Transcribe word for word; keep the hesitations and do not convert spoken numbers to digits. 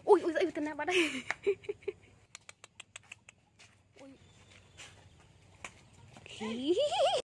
อุ้ยอุ้ยอุ้ยตัวน้ำบ้าได้อุ้ย